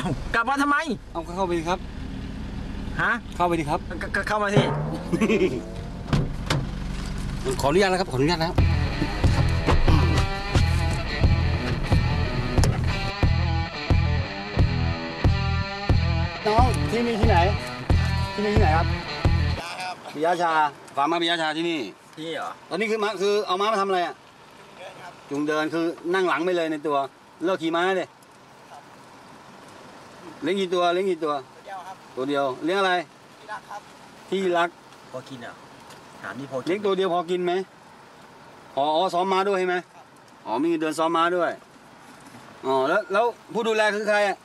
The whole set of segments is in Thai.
กลับมาทำไมเอาเข้าไปครับฮะเข้าไปดิครับเข้ามาสิขออนุญาตแล้วครับขออนุญาตแล้วน้องที่นี่ที่ไหนครับปิยะชาฟาร์มม้าปิยะชาที่นี่เหรอตอนนี้คือเอาม้ามาทำอะไรอ่ะจุงเดินคือนั่งหลังไปเลยในตัวเลิกขี่ม้าเลยเลี้ยงกี่ตัวตัวเดียวเลี้ยงอะไรที่รักพอกินอ่ะถามนี่พอเลี้ยงตัวเดียวพอกินไหมอ๋อซ้อมม้าด้วยใช่ไหมอ๋อมีเดินซ้อมม้าด้วยอ๋อแล้วผู้ดูแลคือใครอ่ะ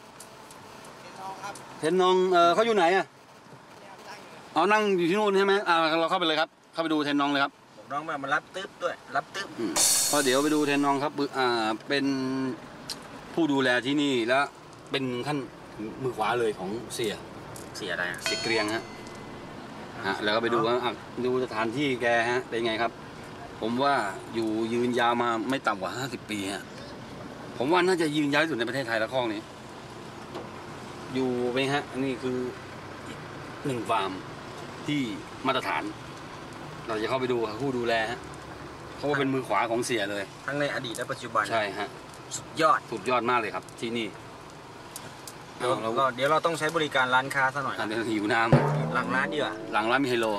เทนนองเขาอยู่ไหนอ่ะเอานั่งอยู่ที่นู่นใช่ไหมเราเข้าไปเลยครับเข้าไปดูเทนนองเลยครับบอกน้องมารับตึ๊บด้วยรับตึ๊บพอเดี๋ยวไปดูเทนนองครับเป็นผู้ดูแลที่นี่แล้วเป็นขั้นมือขวาเลยของเสียอะไรเสียเกรียงฮะแล้วก็ไปดูดูสถานที่แกฮะเป็นไงครับผมว่าอยู่ยืนยาวมาไม่ต่ำกว่า50 ปีฮะผมว่าน่าจะยืนยาวที่สุดในประเทศไทยละข้องนี้อยู่ไปฮะนี่คือ1 ฟาร์มที่มาตรฐานเราจะเข้าไปดูผู้ดูแลฮะเขาว่าเป็นมือขวาของเสียเลยทั้งในอดีตและปัจจุบันใช่ฮะสุดยอดมากเลยครับที่นี่เดี๋ยวเราต้องใช้บริการร้านค้าซะหน่อยเดี๋ยวหิวน้ำหลังร้านดีกว่าหลังร้านมีไฮโล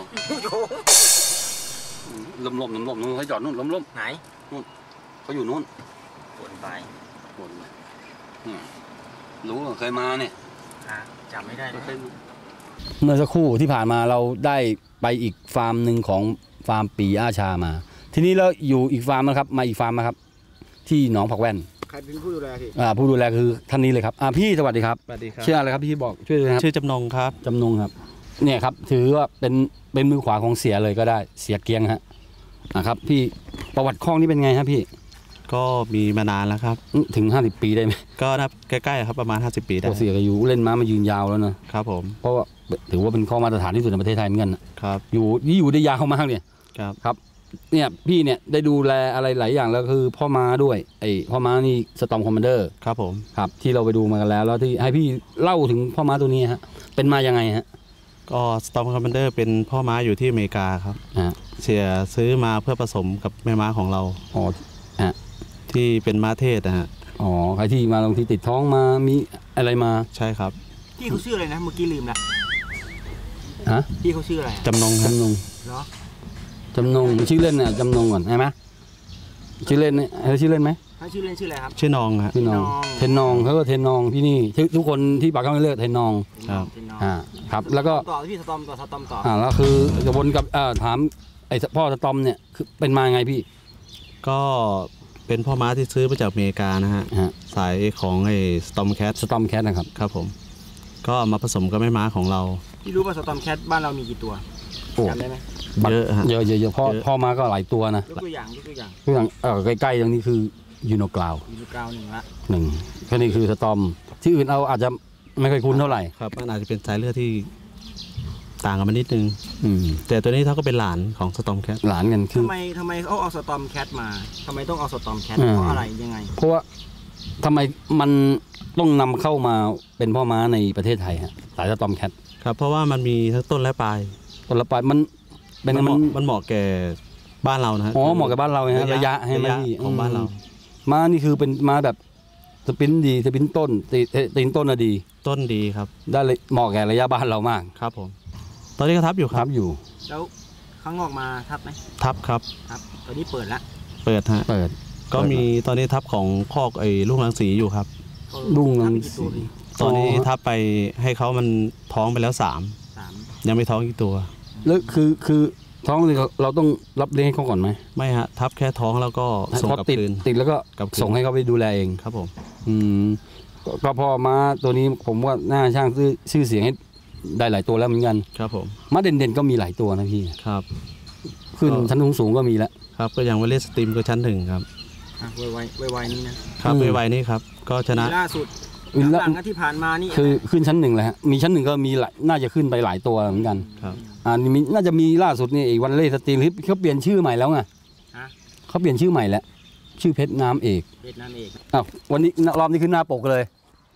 ล้มนู่นเขาจอดนู่นล้มไหนนู่นเขาอยู่นู่นปวดไปรู้เคยมาเนี่ยจำไม่ได้เมื่อสักครู่ที่ผ่านมาเราได้ไปอีกฟาร์มหนึ่งของฟาร์มปีอาชามาทีนี้เราอยู่อีกฟาร์มนะครับมาอีกฟาร์มนะครับที่หนองผักแว่นใครเป็นผู้ดูแลพี่ผู้ดูแลคือท่านนี้เลยครับพี่สวัสดีครับชื่ออะไรครับพี่บอกช่วยครับชื่อจำนงครับเนี่ยครับถือว่าเป็นมือขวาของเสียเลยก็ได้เสียเกียงฮะนะครับพี่ประวัติข้องนี้เป็นไงครับพี่ก็มีมานานแล้วครับถึง50 ปีได้ไหมก็นับใกล้ๆครับประมาณ50 ปีได้เสียอายุเล่นม้ามายืนยาวแล้วนะครับผมเพราะว่าถือว่าเป็นข้อมาตรฐานที่สุดในประเทศไทยเหมือนกันครับอยู่ได้ยาวมากเนี่ยครับเนี่ยพี่เนี่ยได้ดูแลอะไรหลายอย่างแล้วคือพ่อม้าด้วยพ่อม้านี่สตอมคอมมานเดอร์ครับผมครับที่เราไปดูมากันแล้วที่ให้พี่เล่าถึงพ่อม้าตัวนี้ฮะเป็นมายังไงฮะก็สตอมคอมมานเดอร์เป็นพ่อม้าอยู่ที่อเมริกาครับเสียซื้อมาเพื่อผสมกับแม่ม้าของเราที่เป็นม้าเทศนะฮะใครที่มาลงที่ติดท้องมามีอะไรมาใช่ครับพี่เขาชื่ออะไรนะเมื่อกี้ลืมละพี่เขาชื่ออะไรจำนงเหรอจำนงชื่อเล่นเนี่ยจำนงก่อนใช่ไหมชื่อเล่นเนี่ยชื่อเล่นไหมชื่อเล่นชื่ออะไรครับชื่อนองครับชื่อนองเทนนองเขาก็เทนนองที่นี่ทุกคนที่ปากเขาไม่เลิกเทนนองครับแล้วก็ต่อพี่สตอมต่อแล้วคือจะวนกับถามพ่อสตอมเนี่ยคือเป็นมาไงพี่ก็เป็นพ่อม้าที่ซื้อมาจากอเมริกานะฮะสายของสตอมแคทนะครับครับผมก็มาผสมกับแม่ม้าของเราพี่รู้ว่าสตอมแคทบ้านเรามีกี่ตัวจำได้ไหมเยอะพ่อม้าก็หลายตัวนะยกตัวอย่างใกล้ๆตรงนี้คือยูโนกราวหนึ่งแค่นี้คือสตอมที่อื่นเอาอาจจะไม่ค่อยคุ้นเท่าไหร่ครับมันอาจจะเป็นสายเลือดที่ต่างกันมานิดนึงแต่ตัวนี้เขาก็เป็นหลานของสตอมแคทหลานกันคือทำไมเขาเอาสตอมแคทมาทำไมต้องเอาสตอมแคทเพราะอะไรยังไงเพราะว่าทำไมมันต้องนำเข้ามาเป็นพ่อม้าในประเทศไทยฮะสายสตอมแคทครับเพราะว่ามันมีทั้งต้นและปลายมันเป็นมันเหมาะแก่บ้านเรานะเหมาะกับบ้านเราฮะระยะให้มันของบ้านเราม้านี่คือเป็นม้าแบบสปินดีสปินต้นตีนต้นดีต้นดีครับได้เลยเหมาะแก่ระยะบ้านเรามากครับผมตอนนี้ก็ทับอยู่ครับแล้วข้างนอกมาทับไหมทับครับตอนนี้เปิดละเปิดก็มีตอนนี้ทับของคอกลุงรังสีอยู่ครับลุงรังสีตอนนี้ทับไปให้เขามันท้องไปแล้ว3ยังไม่ท้องอีกตัวแล้วคือท้องเราต้องรับเลี้ยงให้เขาก่อนไหมไม่ฮะทับแค่ท้องแล้วก็ส่งกลับคืนติดแล้วก็ส่งให้เขาไปดูแลเองครับผมก็พอมาตัวนี้ผมว่าน่าช่างชื่อเสียงให้ได้หลายตัวแล้วเหมือนกันครับผมม้าเด่นๆก็มีหลายตัวนะพี่ครับขึ้นชั้นสูงก็มีแล้วครับก็อย่างวอลเลย์สตรีมก็ชั้น1ครับไวนี่นะครับไวนี่ครับก็ชนะล่าสุดหลังที่ผ่านมานี่คือขึ้นชั้น1แล้วฮะมีชั้น1ก็มีน่าจะขึ้นไปหลายตัวเหมือนกันครับน่าจะมีล่าสุดนี่อีกวันเล่สตรีมเขาเปลี่ยนชื่อใหม่แล้วไงเขาเปลี่ยนชื่อใหม่แล้วชื่อเพชรน้ำเอกอ้าววันนี้รอบนี้ขึ้นหน้าปกเลย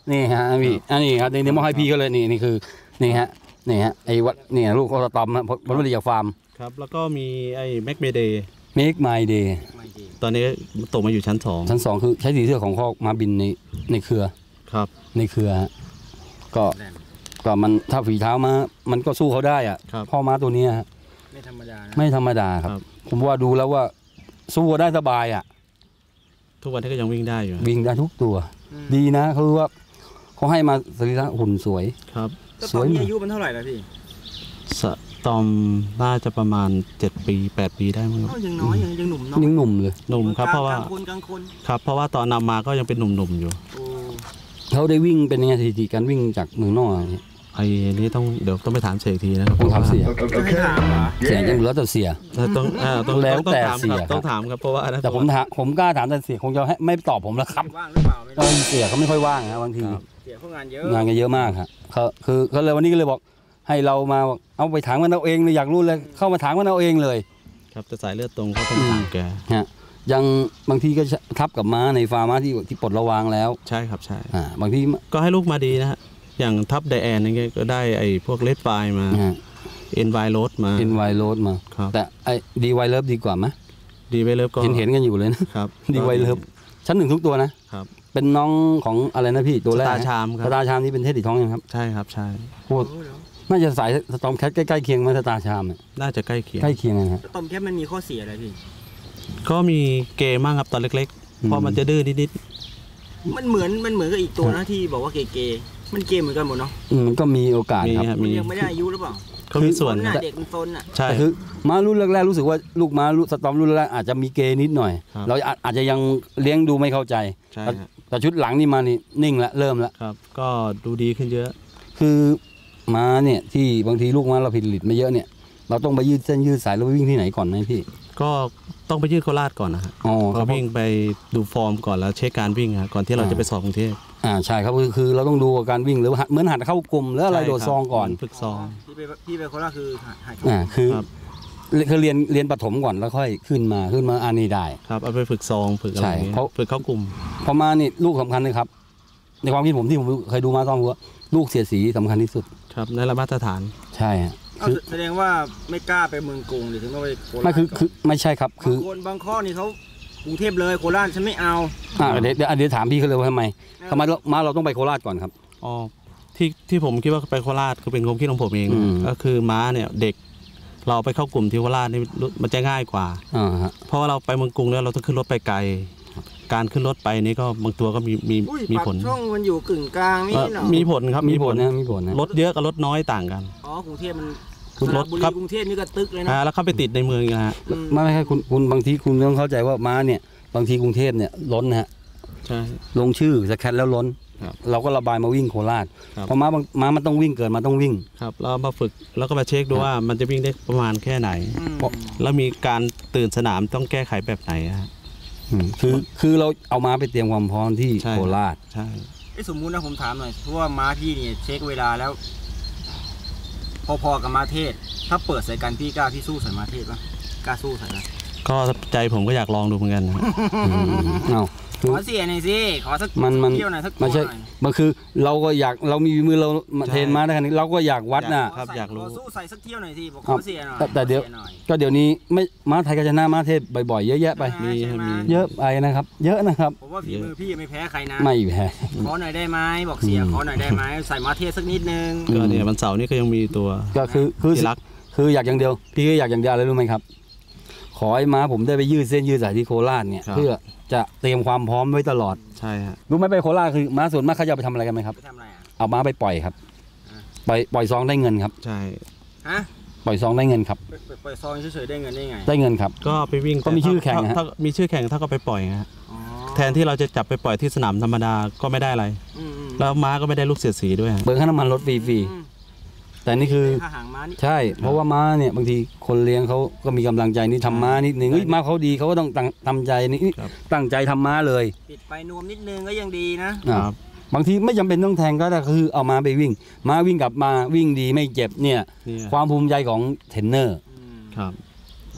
นี่ฮะพี่อันนี้ครับนี่มอบให้พี่ก็เลยนี่คือนี่ฮะไอ้วัดนี่ลูกเขาตอมฮะผลผลิตจากฟาร์มครับแล้วก็มีไอ้แม็กเมเดย์ Make My Day ตอนนี้ตกมาอยู่ชั้น 2 ชั้น 2คือใช้สีเสื้อของคอกม้าบินในเครือครับในเครือฮะก็มันถ้าฝีเท้ามามันก็สู้เขาได้อ่ะครับพ่อม้าตัวนี้ฮะไม่ธรรมดานะไม่ธรรมดาครับครับผมว่าดูแล้วว่าสู้ได้สบายอ่ะทุกวันนี้ก็ยังวิ่งได้อยู่วิ่งได้ทุกตัว ดีนะคือว่าเขาให้มาสรีระหุ่นสวยครับแล้วตอนนี้อายุมันเท่าไหร่แล้วพี่สตอมน่าจะประมาณ7 ปี 8 ปีได้มั้งครับยังน้อยยังหนุ่มเนาะยังหนุ่มเลยหนุ่มครับเพราะว่ากลางคนครับเพราะว่าตอนนำมาก็ยังเป็นหนุ่มๆอยู่โอ้เขาได้วิ่งเป็นยังไงสถิติการวิ่งจากเมืองนอกอะไรเงี้ยไอ้นี้เดี๋ยวต้องไปถามเสียอีกทีนะครับต้องถามเสียจะให้ถามเหรอเสียยังเหลือแต่เสียต้องแล้วแต่ถามเสีคยรับต้องถามครับเพราะว่าแต่ผมกล้าถามแต่เสียคงจะไม่ตอบผมแล้วครับว่างหรือเปล่าไม่เพราะรู้เสียเขาไม่ค่อยว่างนะบางทีเสียพวกงานเยอะงานกันเยอะมากครับเขาเลยวันนี้ก็เลยบอกให้เรามาเอาไปถามกันเอาเองเลยอยากรู้เลยเข้ามาถามกันเอาเองเลยครับแต่สายเลือดตรงก็ต้องถามแกฮะยังบางทีก็ทับกับม้าในฟาร์มม้าที่ปลดระวางแล้วใช่ครับใช่บางทีก็ให้ลูกมาดีนะฮะอย่างทับไดแอนอย่างเงี้ยก็ได้ไอ้พวกเลดไฟมาเอ็นไวโรดมาเอ็นไวโรดมาครับแต่ไอ้ดีไวเลิฟดีกว่าไหมดีไวเลิฟก็เห็นกันอยู่เลยนะครับ ดีไวเลิฟชั้น 1ทุกตัวนะครับ เป็นน้องของอะไรนะพี่ตัวแรกสตาร์ชามครับสตาร์ชามนี่เป็นเทสติท้องยังครับใช่ครับใช่พูดน่าจะสายสตอมแคทใกล้ๆเคียงไหมสตาร์ชามเนี่ยน่าจะใกล้เคียงใกล้เคียงกันครับต้มแคปมันมีข้อเสียอะไรพี่ก็มีเกย์มากครับตอนเล็กๆเพราะมันจะดื้อนิดมันเหมือนกับอีกตัวนะที่บอกว่าเกย์มันเกย์เหมือนกันหมดเนาะมันก็มีโอกาสมีครับฮะมันยังไม่ได้อายุหรือเปล่าเขามีส่วนหน้าครับเด็กมันซนอ่ะใช่แต่คือม้ารุ่นแรกๆรู้สึกว่าลูกม้าสตอมรุ่นแรกอาจจะมีเกย์นิดหน่อยครับเราอาจจะยังเลี้ยงดูไม่เข้าใจใช่ฮะแต่ชุดหลังนี่มานี่นิ่งละเริ่มละครับก็ดูดีขึ้นเยอะคือม้าเนี่ยที่บางทีลูกม้าเราผลิตมาเยอะเนี่ยเราต้องไปยืดเส้นยืดสายแล้วไปวิ่งที่ไหนก่อนไหมพี่ก็ต้องไปยื่นโคราชก่อนนะฮะอ๋อคก็รับวิ่งไปดูฟอร์มก่อนแล้วเช็คการวิ่งฮะก่อนที่เราจะไปสอบกรุงเทพใช่ครับคือเราต้องดูการวิ่งหรือเหมือนหัดเข้ากลุ่มหรืออะไรโดดซองก่อนฝึกซองพี่ไปโคราชคือหายเขาคือครับคือเรียนปฐมก่อนแล้วค่อยขึ้นมาอันนี้ได้ครับเอาไปฝึกซองฝึกอะไรใช่อย่างเงี้ยเพราะฝึกเข้ากลุ่มพอมานี่ลูกสำคัญเลยครับ ในความคิดผมที่ผมเคยดูมาต้องรู้ว่าลูกเสียสีสำคัญที่สุดครับในระมาตรฐานใช่ฮะเอาแสดงว่าไม่กล้าไปเมืองกรุงหรือถึงว่าไปโคราชไม่คือไม่ใช่ครับคือบางข้อนี่เขากรุงเทพเลยโคราชฉันไม่เอาเดี๋ยวถามพี่เขาเลยว่าทำไมเราต้องไปโคราชก่อนครับอ๋อที่ผมคิดว่าไปโคราชคือเป็นความคิดของผมเองอืมก็คือม้าเนี่ยเด็กเราไปเข้ากลุ่มที่โคราชนี่มันจะง่ายกว่าฮะเพราะว่าเราไปเมืองกรุงแล้วเราต้องขึ้นรถไปไกล การขึ้นรถไปนี่ก็บางตัวก็อุ้ยมีปากผลช่องมันอยู่กึ่งกลางนี่เหรอมีผลครับมีผลนะมีผลนะรถเยอะกับรถน้อยต่างกันอ๋อกรุงเทพมันคุณรถบุรีครับกรุงเทพนี่ก็ตึกเลยนะแล้วเข้าไปติดในเมืองอีกนะฮะไม่ใช่คุณบางทีคุณต้องเข้าใจว่าม้าเนี่ยบางทีกรุงเทพเนี่ยล้นนะฮะใช่ลงชื่อสแคทแล้วล้นครับเราก็ระบายมาวิ่งโคราชครับเพราะม้ามันต้องวิ่งเกิดมาต้องวิ่งครับแล้วมาฝึกแล้วก็มาเช็คดูว่ามันจะวิ่งได้ประมาณแค่ไหนอืมแล้วมีการตื่นสนามต้องแก้ไขแบบไหนอะฮะคือเราเอาม้าไปเตรียมความพร้อมที่ใช่โคราชใช่สมมุตินะผมถามหน่อยเพราะว่าม้าพี่เนี่ยเช็คเวลาแล้ว พอๆกับม้าเทศ ถ้าเปิดใส่กันพี่กล้าพี่สู้ใส่ม้าเทศปะกล้าสู้ใส่ปะก็ใจผมก็อยากลองดูเหมือนกันนะเอาขอเสียหน่อยสิขอสักมันเที่ยวหน่อยสักตัวไม่ใช่หน่อยมันคือเราก็อยากเรามีมือเราเทรนม้าได้ขนาดนี้เราก็อยากวัดน่ะครับอยากรู้ขอสู้ใส่สักเที่ยวหน่อยสิบอกขครัอบ เสียหน่อยแต่เดี๋ยวขอสีหน่อก็เดี๋ยวนี้ไม่ม้าไทยก็ชนะม้าเทศบ่อยๆเยอะแยะไปมีใช่ไหมีเยอะไปนะครับ เยอะนะครับผมว่าฝีมือพี่ไม่แพ้ใครนะไม่แพ้ขอหน่อยได้ไหมบอกเสียขอหน่อยได้ไหมใส่ม้าเทศสักนิดนึงก็เนี่ยวันเสาร์นี้ก็ยังมีตัวก็คือที่รักคืออยากอย่างเดียวพี่ก็อยากอย่างเดียวอะไรรู้ไหมครับ ขอให้ม้าผมได้ไปยืดเส้นยืดสายที่โคราชเนี่ยครับเพื่อจะเตรียมความพร้อมไว้ตลอดใช่ฮะรู้ไหมไปโคราชคือม้าส่วนมากเขาจะเอาไปทำอะไรกันไหมครับไปทำอะไรอ่ะเอาม้าไปปล่อยครับอ่าปล่อยซองได้เงินครับใช่ฮะปล่อยซองได้เงินครับไปซองเฉยๆได้เงินได้ไงได้เงินครับก็ไปวิ่งก็มีชื่อแข่งฮะถ้ามีชื่อแข่งถ้าก็ไปปล่อยฮะอ๋อแทนที่เราจะจับไปปล่อยที่สนามธรรมดาก็ไม่ได้อะไรอืมแล้วม้าก็ไม่ได้ลูกเสียดสีด้วยฮะเบิกค่าน้ำมันรถฟรีอืมๆแต่นี่คือค่าหางม้านี่ใช่ เพราะว่าม้าเนี่ยบางทีคนเลี้ยงเขาก็มีกำลังใจนี่ทำม้านิดนึงเฮ้ยม้าเขาดีเขาก็ต้องทำใจนี่ครับตั้งใจทำม้าเลยปิดไปนวมนิดนึงก็ยังดีนะครับบางทีไม่จำเป็นต้องแทงก็ได้คือเอาม้าไปวิ่งม้าวิ่งกลับมาวิ่งดีไม่เจ็บเนี่ยเนี่ยความภูมิใจของเทรนเนอร์อืมครับอืม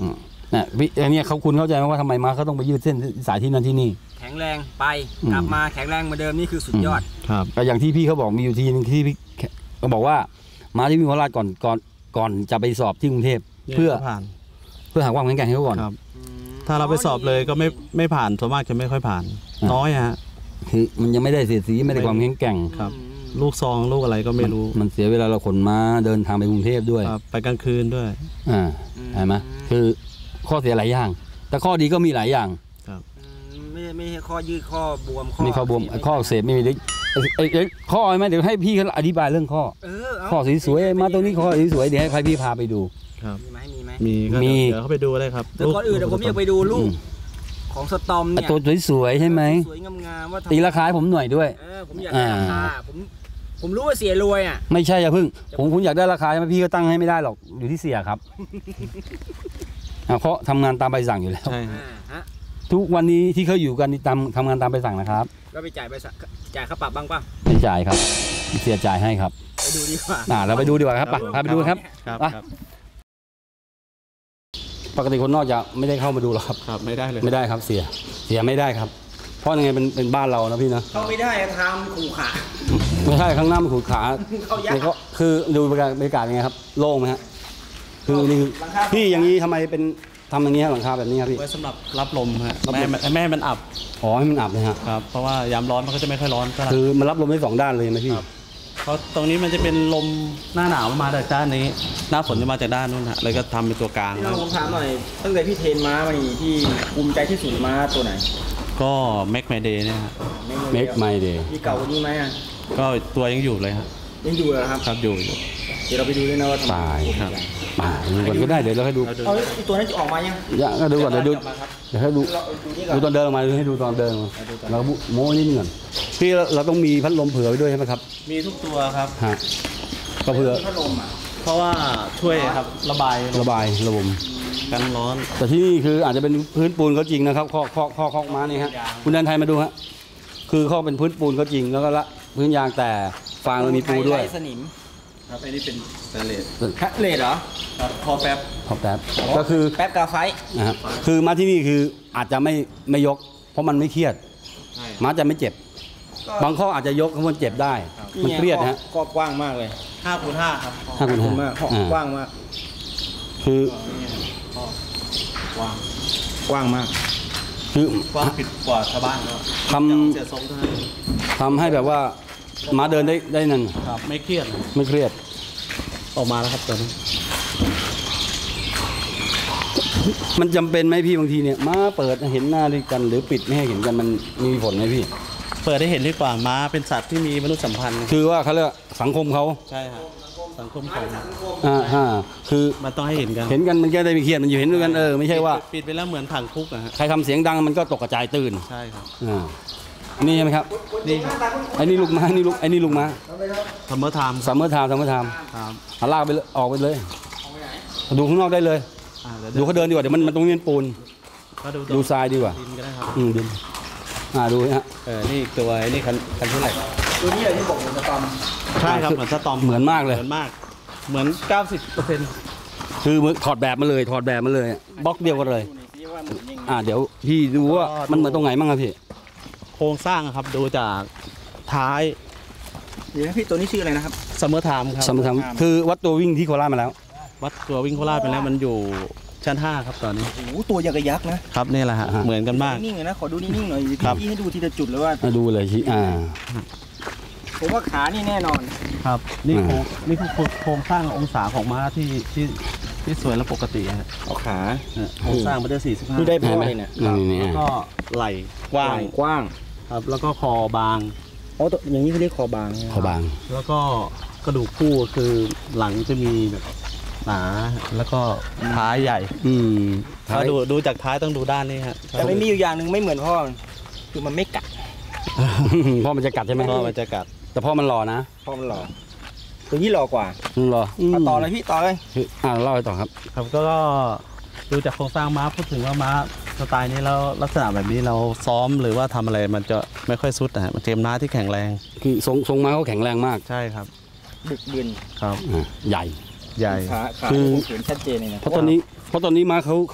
เนี่ยพี่อันนี้คุณเข้าใจไหมว่าทำไมม้าเขาต้องไปยืดเส้นสายที่นั่นที่นี่แข็งแรงไปกลับมาแข็งแรงเหมือนเดิมนี่คือสุดยอดครับแต่อย่างที่พี่เขาบอกมีอยู่ทีนึงที่พี่เขาบอกว่าม้าที่วิ่งโคราชก่อนจะไปสอบที่กรุงเทพเพื่อผ่านหาความแข็งแกร่งให้เขาก่อนครับ ถ้าเราไปสอบเลยก็ไม่ผ่านส่วนมากจะไม่ค่อยผ่าน น้อยฮะคือมันยังไม่ได้เสียดสีไม่ได้ความแข็งแกร่งครับ ลูกซองลูกอะไรก็ไม่รู้มันเสียเวลาเราขนม้าเดินทางไปกรุงเทพด้วยครับไปกลางคืนด้วยเห็นไหมคือข้อเสียหลายอย่าง แต่ข้อดีก็มีหลายอย่างไม่ให้ข้อยืดข้อบวมมีข้อบวมข้ออักเสบไม่มีข้อไหมเดี๋ยวให้พี่เขาอธิบายเรื่องข้อ ข้อสวยๆมาตรงนี้ข้อสวยๆเดี๋ยวให้พี่พาไปดูครับมีไหมมีก็มีเดี๋ยวเขาไปดูได้ครับแต่ก่อนอื่นผมอยากไปดูลูกของสตอมเนี่ยตัวสวยๆใช่ไหมสวยงามๆว่าตีราคาให้ผมหน่อยด้วยผมอยากได้ราคาผมรู้ว่าเสียรวยอ่ะไม่ใช่อย่าพึ่งผมอยากได้ราคาใช่ไหมพี่ก็ตั้งให้ไม่ได้หรอกอยู่ที่เสียครับเพราะทำงานตามใบสั่งอยู่แล้วใช่ฮะทุกวันนี้ที่เขาอยู่กันทำงานตามใบสั่งนะครับก็ไปจ่ายค่าปรับบ้างป่ะไม่จ่ายครับเสียจ่ายให้ครับไปดูดีกว่าเราไปดูดีกว่าครับพาไปดูครับครับปกติคนนอกจะไม่ได้เข้ามาดูหรอกครับครับไม่ได้เลยไม่ได้ครับเสียไม่ได้ครับ เพราะยังไงเป็นบ้านเรานะพี่นะเข้าไม่ได้ทำขู่ขาไม่ใช่ข้างหน้ามันขูดขาเข้ายากนี่ก็คือดูบรรยากาศยังไงครับโล่งไหมฮะคือนี่คือพี่อย่างนี้ทำไมเป็นทำอย่างนี้หลังคาแบบนี้ครับพี่ไว้สำหรับรับลมฮะไม่ให้มันอับอ๋อให้มันอับเลยฮะครับเพราะว่ายามร้อนมันก็จะไม่ค่อยร้อนเท่าไหร่คือมันรับลมได้2 ด้านเลยไหมพี่เพราะตรงนี้มันจะเป็นลมหน้าหนาวมันมาจากด้านนี้ หน้าฝนจะมาจากด้านนู้นฮะเลยก็ทำเป็นตัวกลางพี่น้องผมถามหน่อยตั้งแต่พี่เทรนม้ามานี่ที่ภูมิใจที่สุดม้าตัวไหนก็แม็กไมเดย์เนี่ยฮะ Make My Day มีเก่ากว่านี้ไหมอ่ะก็ตัวยังอยู่เลยฮะยังอยู่เหรอครับครับอยู่เดี๋ยวเราไปดูด้วยนะว่าทำไมตายครับมาดูก่อนก็ได้เดี๋ยวเราให้ดูเอาอีกตัวนั้นจะออกมายังก็ดูก่อนเดี๋ยวดูกลับมาครับเดี๋ยวให้ดูเราดูนี่ก่อดูนตอนเดินออกมาให้ดูตอนเดินออกมาเราโม้นิดนึงก่อนพี่เราต้องมีพัดลมเผื่อไว้ด้วยใช่ไหมครับมีทุกตัวครับฮะก็เผื่อพัดลมอ่ะเพราะว่าช่วยครับระบายระบายระบบกันร้อนแต่ที่นี่คืออาจจะเป็นพื้นปูนก็จริงนะครับข้อม้านี่ฮะคุณแดนไทยมาดูฮะคือข้อเป็นพื้นปูนก็จริงแล้วก็ละพื้นยางแต่ฟางเรามีปูด้วยไล่สนิมครับอันนี้เป็นสแตนเลสแพทเลดเหรอครับคอแป๊บขอบแป๊บก็คือแป๊บกาไฟนะฮะคือมาที่นี่คืออาจจะไม่ยก เพราะมันไม่เครียดม้าจะไม่เจ็บ บางข้ออาจจะยกเพราะมันเจ็บได้ มันเครียดนะฮะก็กว้างมากเลย 5x5 ครับถ้าคุณมากกว้างมากคือกว้างกว้างมากคือกว้างผิดกว่าชาวบ้านก็ทำเสียทรงเท่านั้นทำให้แบบว่าม้าเดินได้นั่นครับไม่เครียดไม่เครียดออกมาแล้วครับตัวนี้มันจำเป็นไหมพี่บางทีเนี่ยม้าเปิดเห็นหน้าด้วยกัน หรือปิดไม่ให้เห็นกันมันมีผลไหมพี่เปิดได้เห็นดีกว่าม้าเป็นสัตว์ที่มีมนุษยสัมพันธ์คือว่าเขาเรียกว่าสังคมเขาใช่ครับสังคมของคือมันต้องให้เห็นกันเห็นกันมันก็ได้ไม่เครียดมันอยู่เห็นด้วยกันไม่ใช่ว่าปิดไปแล้วเหมือนถังคุกอะฮะใครทำเสียงดังมันก็ตกกระจายตื่นใช่ครับนี่ใช่ไหมครับนี่ครับไอ้นี่ลูกม้าไอ้นี่ลูกม้าทัมเมอร์ไทม์ซัมเมอร์ไทม์ครับลากไปเลยออกไปเลยดูข้างนอกได้เลย ดูเขาเดินดีกว่าเดี๋ยวมันตรงนี้เป็นปูนก็ดูดูทรายดีกว่าดินก็ได้ครับดินดูนะฮะนี่อีกตัวนี่คันที่ไหนตัวนี้เลยที่บอกมันจะตอมใช่ครับเหมือนสตอมเหมือนมากเลยเหมือนมาก เหมือน 90% คือถอดแบบมาเลยบล็อกเดียวกันเลย เดี๋ยวพี่ดูว่ามันเหมือนตรงไหนบ้างครับพี่โครงสร้างครับดูจากท้ายเดี๋ยวพี่ตัวนี้ชื่ออะไรนะครับซัมเมอร์ไทม์ครับซัมเมอร์ไทม์คือวัดตัววิ่งที่โคราชมาแล้ววัดตัววิ่งโคราชไปแล้วมันอยู่ชั้น 5 ครับตอนนี้โอ้โหตัวอย่างกระยักษ์นะครับนี่แหละฮะเหมือนกันมากนิ่งๆเลยนะขอดูนิ่งๆหน่อยครับพี่ให้ดูทีละจุดเลยว่ามาดูเลยชี้ผมว่าขานี่แน่นอนครับนี่คือโครงสร้างองศาของม้าที่สวยและปกติฮะเอาขาโครงสร้างมันได้นี่ 45 ได้พ่อเลยเนี่ยนี่แล้วก็ไหล่กว้างกว้างครับแล้วก็คอบางอ๋อตัวอย่างนี้เขาเรียกคอบางขอบางแล้วก็กระดูกคู่คือหลังจะมีแบบหนาแล้วก็ท้ายใหญ่ ถ้าดูจากท้ายต้องดูด้านนี้ฮะแต่ไม่มีอยู่อย่างหนึ่งไม่เหมือนพ่อคือมันไม่กัดพ่อมันจะกัดใช่ไหมก็มันจะกัดแต่พ่อมันหล่อนะพ่อมันหล่อตัวนี้หล่อกว่ามันหล่อเอาต่อเลยพี่ต่อเลยเล่าให้ต่อครับครับก็ดูจากโครงสร้างม้าพูดถึงว่าม้าสไตล์นี้แล้วลักษณะแบบนี้เราซ้อมหรือว่าทำอะไรมันจะไม่ค่อยสุดนะฮะมันเกมม้าที่แข็งแรงคือทรงม้าเขาแข็งแรงมากใช่ครับบึกบึนครับใหญ่ใหญ่ขาคือเห็นชัดเจนเลยนะเพราะตอนนี้ม้าเขา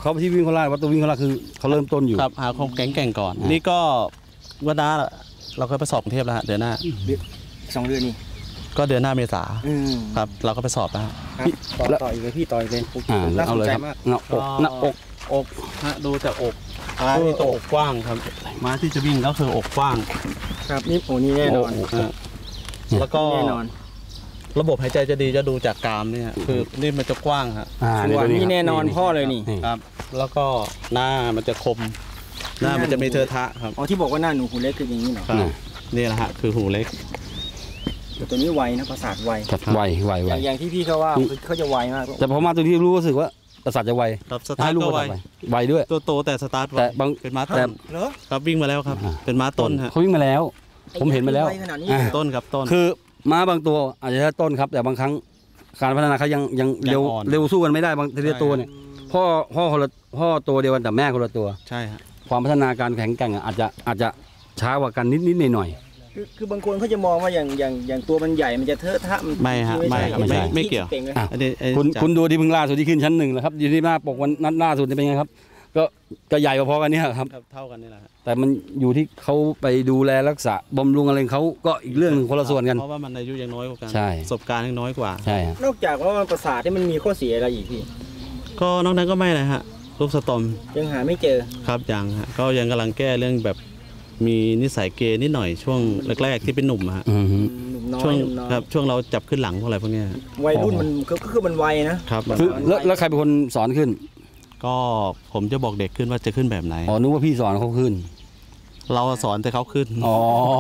เขาที่วิ่งโคราชวัดตัววิ่งโคราชคือเขาเริ่มต้นอยู่ครับหาความแข็งก่อน นี่ก็วันน้าเราเคยไปสอบกรุงเทพแล้วฮะเดือนหน้า 2 เดือนนี่ก็เดือนหน้าเมษาอืมครับเราก็ไปสอบแล้วฮะครับต่ออีกเลยพี่ต่ออีกเลย น่าสเอานเลยใจครับมากหน้าอกหน้าอกอกฮะดูจากอกนี่ตัวอกกว้างครับม้าที่จะวิ่งก็คืออกกว้างครับนี่โอ้นี่แน่นอนแล้วก็แน่นอนระบบหายใจจะดีจะดูจากกรามเนี่ยคือนี่มันจะกว้างฮะชัวร์นี่แน่นอนพ่อเลยนี่ครับ แล้วก็หน้ามันจะคม หน้ามันจะไม่เทอะทะครับอ๋อที่บอกว่าหน้าหนูหูเล็กคืออย่างนี้เหรอครับนี่แหละฮะคือหูเล็กแต่ตัวนี้ไวนะประสาทไวครับไวอย่างที่พี่เขาว่าเขาจะไวมากแต่พอมาตัวที่รู้สึกว่าประสาทจะไวครับสตาให้ร์ทลูกก็ประไวสาทไวด้วยตัวโตแต่สตาร์ทไวแต่บางเป็นม้าแต่ต้นเหรอครับวิ่งมาแล้วครับ เป็นม้าต้นฮะเขาวิ่งมาแล้ว ผมเห็นมาแล้วไวขนาดนี้อ่าต้นครับต้นคือม้าบางตัวอาจจะใช่ต้นครับ แต่บางครั้งการพัฒนาเขายังเร็วยังอ่อนเร็วสู้กันไม่ได้บางทีละตัวเนี่ยพ่อตัวเดียวกันแต่แม่คนละตัวใช่ฮะความพัฒนาการแข็งแกร่งอาจจะช้ากว่ากันนิดหน่อยคือบางคนเขาจะมองว่าอย่างตัวมันใหญ่มันจะเทอะทะมันไม่ฮะไม่ครับไม่ใช่ไม่เกี่ยวก่งเลยอ่ะอันนี้คุณดูที่เพิ่งล่าสุดที่ขึ้นชั้น 1แล้วครับอยู่ที่หน้าปกวันนัดล่าสุดนี่เป็นไงครับ ก็ใหญ่พอๆกันเนี่ยครับเท่ากันนี่แหละฮะแต่มันอยู่ที่เขาไปดูแลรักษาบำรุงอะไรเขาก็อีกเรื่องหนึ่งคนละส่วนกันเพราะว่ามันอายุยังน้อยกว่ากันใช่ประสบการณ์ยังน้อยกว่าใช่ฮะนอกจากว่ามันประสาทที่มันมีข้อเสียอะไรอีกพี่ก็นอกนั้นก็ไม่เลยฮะลูกสตอมยังหาไม่เจอครับยังฮะก็ยังกำลังแก้เรื่องแบบมีนิสัยเกย์นิดหน่อยช่วงแรกๆที่เป็นหนุ่มอะฮะอือฮึหนุ่มน้อช่วย งหนุ่มน้อยครับช่วงเราจับขึ้นหลังพวกอะไรพวกเนี้ยวัยรุ่นมันก็คือมันไวนะครับคือแล้วใครเป็นคนสอนขึ้นก็ผมจะบอกเด็กขึ้นว่าจะขึ้นแบบไหนอ๋อนึกว่าพี่สอนเขาขึ้นเราสอนแต่เขาขึ้นอ๋อ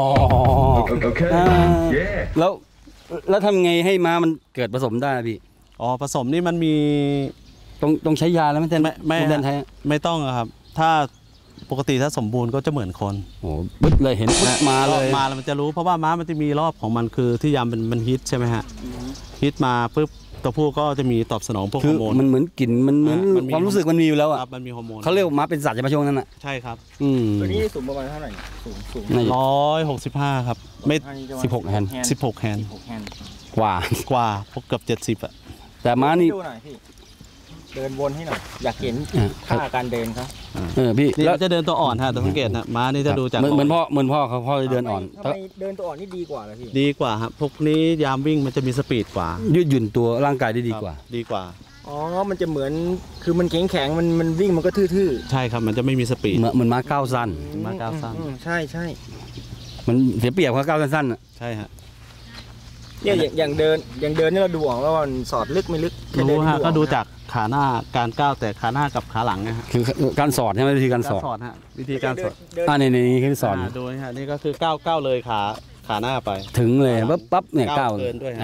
Okay. อ่า Yeah. แล้วทำไงให้ม้ามันเกิดผสมได้พี่อ๋อผสมนี่มันมีต้องใช้ยาแล้วไม่ใช่ไม่คุณเดินไทยไม่ต้องอะครับ ถ้าปกติถ้าสมบูรณ์ก็จะเหมือนคนโอ้โหบึ๊ดเลยเห็นปึ๊ดมาเลยมาแล้วมันจะรู้เพราะว่าม้ามันจะมีรอบของมันคือที่ยามมันฮิตใช่ไหมฮะฮิตมาปุ๊บตัวผู้ก็จะมีตอบสนองพวกฮคืออร์โมนมันเหมือนกลิ่นมันเหมือนมันมีความรู้สึกมันมีอยู่แล้วอ่ะครับมันมีฮอร์โมนเขาเรียกว่าม้าเป็นสัตว์ใช่ไหมช่วงนั้นอ่ะใช่ครับอืมตัวนี้สูงประมาณเท่าไหร่สูงน่าจะ 165ครับไม่ 16แฮนด์ 16แฮนด์ 16แฮนด์กว่ากว่าพวกเกือบ70อ่ะแต่ม้านี่ดูหน่อยพี่เดินวนให้หน่อยอยากเห็นอ่าท่าการเดินเขาพี่นี่แล้วมันจะเดินตัวอ่อนฮะแต่สังเกตนะม้านี่จะดูจากเหมือนพ่อเขาพ่อจะเดินอ่อนทำไมเดินตัวอ่อนนี่ดีกว่าเหรอพี่ดีกว่าครับพวกนี้ยามวิ่งมันจะมีสปีดกว่ายืดหยุ่นตัวร่างกายได้ดีกว่าครับดีกว่าอ๋อมันจะเหมือนคือมันแข็งมันวิ่งมันก็ทื่อใช่ครับมันจะไม่มีสปีดเหมือนม้าก้าวสั้นๆม้าก้าวสั้นใช่ใช่มันเสียเปรียบเขาก้าวสั้นๆอ่ะใช่ฮะเนี่ยอย่างเดินนี่เราดูออกว่ามันสอดลึกไม่ลึกแค่เดิรู้นฮะออก็ดูจากขาหน้าการก้าวแต่ขาหน้ากับขาหลังนะฮะคือการสอดใช่ไหมวิธีการสอดสอดฮะวิธีการสอดเดินนี่คือสอนดูนะฮะนี่ก็คือก้าวเลยขาหน้าไปถึงเลยปั๊บเนี่ยก้าวก้าวเกินด้วยฮะ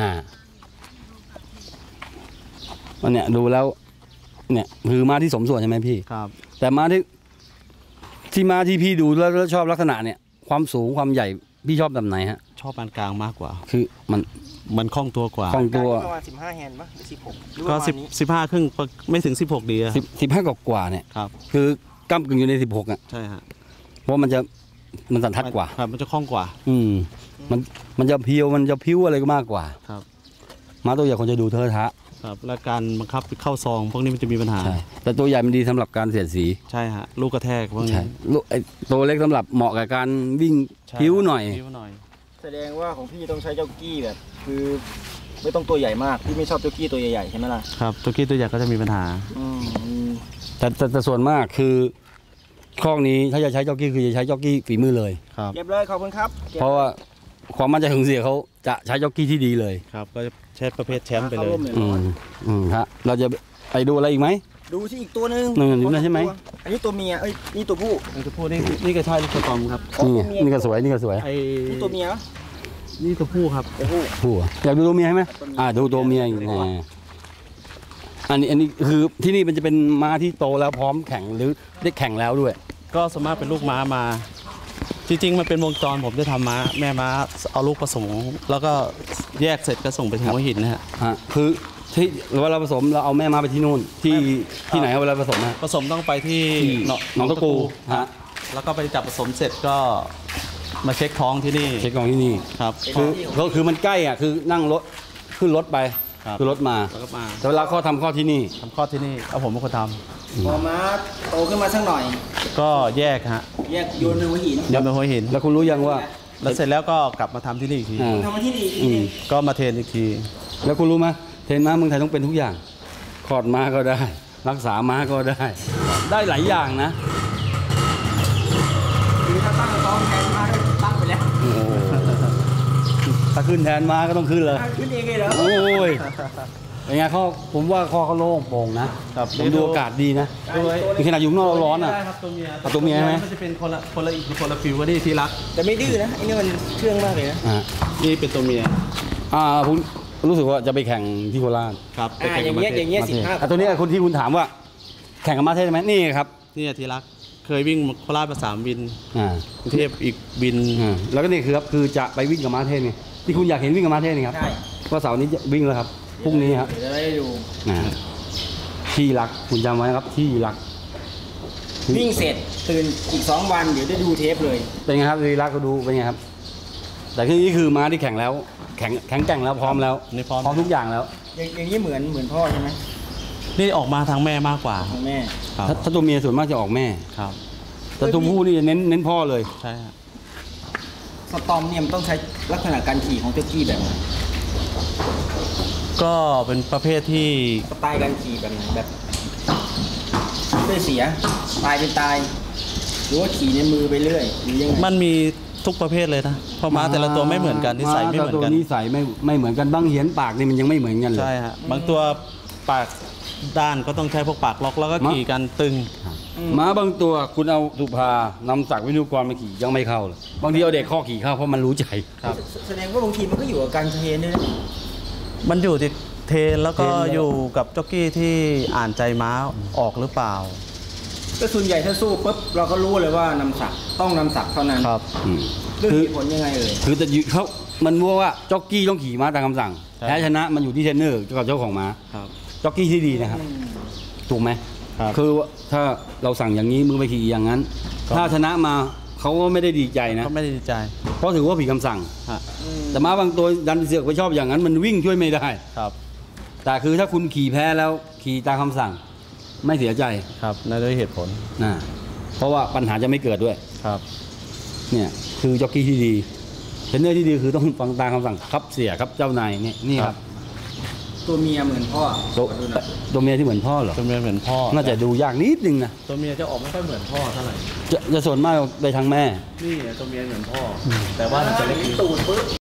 มันเนี่ยดูแล้ว เนี่ยคือม้าที่สมส่วนใช่ไหมพี่ครับแต่ม้าที่พี่ดูแล้วชอบลักษณะเนี่ย ความสูงความใหญ่พี่ชอบแบบไหนฮะชอบปานกลางมากกว่าคือมันมันคล่องตัวกว่าคล่องตัวประมาณ15แฮนด์ป่ะหรือ16หรือก็ประมาณนี้ 15ครึ่งไม่ถึง16ดีอะ 15กว่าเนี่ยครับคือก้ากึ่งอยู่ใน16อ่ะใช่ฮะเพราะมันสันทัดกว่าครับมันจะคล่องกว่ามันจะเพียวมันจะพิ้วอะไรก็มากกว่าครับม้าตัวใหญ่คนจะดูเทอะทะครับและการบังคับเข้าซองพวกนี้มันจะมีปัญหาใช่แต่ตัวใหญ่มันดีสำหรับการเสียดสีใช่ฮะลูกกระแทกพวกนี้ใช่ลูกไอ้ตัวเล็กสำหรับเหมาะกับการวิ่งใช่พิ้วหน่อยพิ้วหน่อยแสดงว่าของพี่ต้องใช้เจ้ากี้แบบ คือไม่ต้องตัวใหญ่มากพี่ไม่ชอบเจ้ากี้ตัวใหญ่ๆใช่ไหมล่ะครับตัวกี้ตัวใหญ่ก็จะมีปัญหาอืมแต่ส่วนมากคือข้องนี้ถ้าจะใช้จ็อกกี้คือจะใช้จ็อกกี้ฝีมือเลยครับเก็บเลยขอบคุณครับก็บเพราะว่าความมั่นใจของเสียเขาจะใช้จ็อกกี้ที่ดีเลยครับก็จะใช้ประเภทแชมป์ไปเลยข้าร่มนี่อืมฮะเราจะไปดูอะไรอีกไหมดูที่อีกตัวหนึงหนึ่งอยู่นั่นใช่ไหมอันนี้ตัวเมียนี่ตัวผู้มันจะพูดนี่ก็ใช่ลูกสตอมครับนี่ก็สวยนี่ก็สวยไอ้นี่ตัวเมียนี่ตัวผู้ครับตัวผู้ผู้อะอยากดูตัวเมียไหมดูตัวเมียอีกอันนี้คือที่นี่มันจะเป็นม้าที่โตแล้วพร้อมแข่งหรือได้แข่งแล้วด้วยก็สามารถเป็นลูกม้ามา จริงๆมันเป็นวงจรผมจะทำม้าแม่ม้าเอาลูกผสมแล้วก็แยกเสร็จก็ส่งไปถึงหัวหินนะฮะคือที่เวลาผสมเราเอาแม่ม้าไปที่นู่นที่ไหนเวลาผสมนะผสมต้องไปที่หนองตะกูฮะแล้วก็ไปจับผสมเสร็จก็มาเช็คท้องที่นี่เช็คกองที่นี่ครับคือมันใกล้อ่ะคือนั่งรถขึ้นรถไปครับคือรถมาแล้วก็มาแต่เวลาข้อทำข้อที่นี่ทำคลอดที่นี่เอาผมเป็นคนทพอม้าโตขึ้นมาสักหน่อยำก็แยกฮะแยกโยนไปหัวหินยอมเป็นหัวหินแล้วคุณรู้ยังว่าแล้วเสร็จแล้วก็กลับมาทำที่นี่อีกทีอ่าทำมาที่ดีอีกอืทีมก็มาเทรนอีกทีแล้วคุณรู้ไหมเทรนม้าเมืองไทยต้องเป็นทุกอย่างคลอดม้าก็ได้ รักษาม้าก็ได้ ได้หลายอย่างนะคือถ้าตั้งท้องแทนม้าก็ตั้งไปแล้วโอ้โหถ้าขึ้นแทนม้าก็ต้องขึ้นเลยขึ้นเองเลยเหรอโอ้ยเป็นไงข้อผมว่าข้อเขาโล่งโปร่งนะครับ ผมดูอากาศดีนะด้วยมีขนาดอยู่ข้างนอกเราร้อนอ่ะได้ครับตัวเมียเอาตัวเมียไหมมันจะเป็นคนละฟิวก็ได้ที่รักแต่ไม่ดื้อนะไอ้นี่มันเชื่องมากเลยนะอ่านี่เป็นตัวเมียผมรู้สึกว่าจะไปแข่งที่โคราชครับอย่างเงี้ยอย่างเงี้ยมาสิเทบศห้าตัวนี้คนที่คุณถามว่า แข่งกับมาเทศไหมนี่ครับนี่ที่รักเคยวิ่งโคราชมา3 วินอ่ากรุงเทพอีกวินแล้วก็นี่คือครับคือจะไปวิ่งกับมาเทศไงที่คุณอยากเห็นวิ่งกับมาเทศนี่ครับใช่ว่าเสาร์นี้จะวิ่งแล้วครับพรุ่งนี้ครับเดี๋ยวจะได้ดูที่รักคุณจำไว้นะครับที่รักวิ่งเสร็จตื่นอีก2 วันเดี๋ยวได้ดูเทปเลยเป็นไงครับที่รักก็ดูเป็นไงครับ แต่ที่นี่คือม้าที่แข่งแล้วแข็งแกร่งแล้วพร้อมแล้วนี่พร้อมทุกอย่างแล้วอย่างนี้เหมือนพ่อใช่ไหมนี่ออกมาทางแม่มากกว่าของแม่ครับถ้าตัวเมียส่วนมากจะออกแม่ครับแต่ตัวผู้นี่จะเน้นพ่อเลยใช่ฮะสตอมเนี่ยมันต้องใช้ลักษณะการขี่ของเจ้ากี้แบบไหนก็เป็นประเภทที่สไตล์การขี่แบบไหนแบบได้เสียตายเป็นตาย หรือว่าขี่ในมือไปเรื่อยหรือยังไงมันมีทุกประเภทเลยนะเพราะม้าแต่ละตัวไม่เหมือนกันนิสัยไม่เหมือนกันตัวนิสัยไม่เหมือนกันบางเหียนปากนี่มันยังไม่เหมือนกันเลยใช่ฮะบางตัวปากด้านก็ต้องใช้พวกปากล็อกแล้วก็ขี่กันตึงม้าบางตัวคุณเอาสุภานำศักดิ์วินุกรมาขี่ยังไม่เข้าเลยบางทีเอาเด็กข้อขี่เข้าเพราะมันรู้ใจครับแสดงว่าบางทีมันก็อยู่กับการเทรนด้วยนะมันอยู่ที่เทรนแล้วก็อยู่กับจ็อกกี้ที่อ่านใจม้าออกหรือเปล่าก็ส่วนใหญ่ถ้าสู้ปุ๊บเราก็รู้เลยว่านำศักดิ์ต้องนำศักดิ์เท่านั้นครับเรื่องคือมีผลยังไงเอ่ยคือแต่เขามันรู้ว่าจ็อกกี้ต้องขี่ม้าตามคำสั่งใช่แพ้ชนะมันอยู่ที่เทรนเนอร์กับเจ้าของม้าครับจ็อกกี้ที่ดีนะครับ ถูกไหมครับคือถ้าเราสั่งอย่างนี้มึงไปขี่อย่างนั้นครับถ้าชนะมาเขาก็ไม่ได้ดีใจนะก็ไม่ได้ดีใจเพราะถือว่าผิดคำสั่งฮะแต่ม้าบางตัวดันเสือกไปชอบอย่างนั้น มันวิ่งช่วยไม่ได้ครับแต่คือถ้าคุณขี่แพ้แล้วขี่ตามคำสั่ง ไม่เสียใจครับนั่นด้วยเหตุผลนะเพราะว่าปัญหาจะไม่เกิดด้วยครับเนี่ยคือจ็อกกี้ที่ดีเทรนเนอร์ที่ดีคือต้องฟังตามคำสั่งครับเสียครับเจ้านายนี่ครับตัวเมียเหมือนพ่อตัวดูหน่อยตัวเมียที่เหมือนพ่อเหรอตัวเมียเหมือนพ่อน่าจะดูยากนิดนึงนะตัวเมียจะออกไม่ค่อยเหมือนพ่อเท่าไหร่จะส่วนมากไปทางแม่นี่ตัวเมียเหมือนพ่ออแต่ว่ามันจะเล็กนิดตูดปุ๊บ